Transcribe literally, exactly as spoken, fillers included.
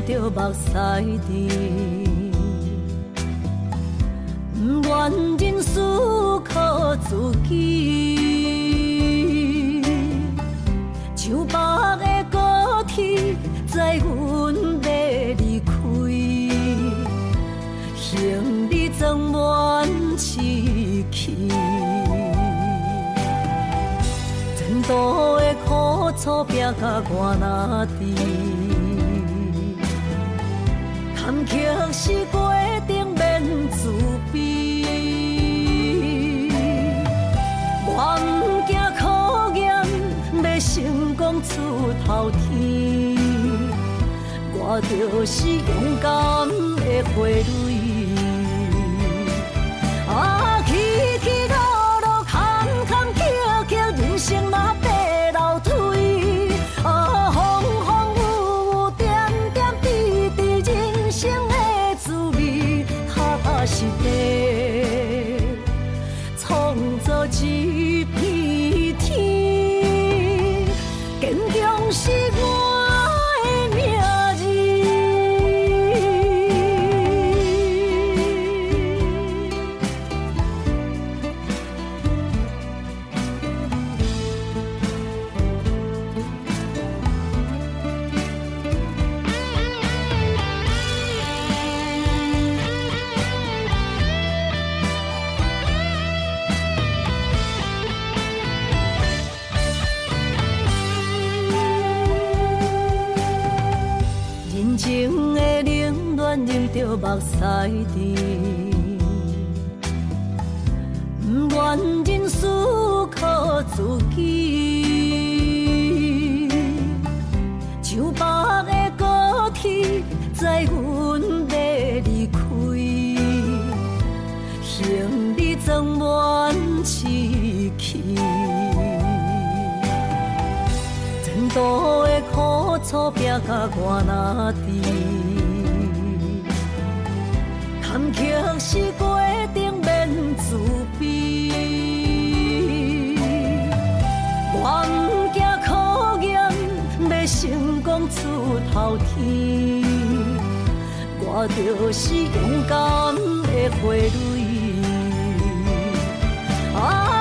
着目屎滴，不愿人思靠自己，像北的高铁载阮要离开，行李装满市气。前途的苦楚拼甲我哪知？坎坷是过程免自卑，我毋惊考验，要成功出头天。我就是勇敢的花蕊。啊，起起落落，坎坎坷坷，人生嘛爬楼梯。啊，风风雨雨，点点滴滴，人生的滋味，踏踏实地，创造一片天。坚强是我的名字。人情的冷暖，忍着目屎滴，不愿人思靠自己，像北的高铁载阮要离开，行李装满市气。前途的苦楚拼甲我哪知？坎坷是过程免自卑，我毋惊考验，要成功出头天。我就是勇敢的花蕊。啊。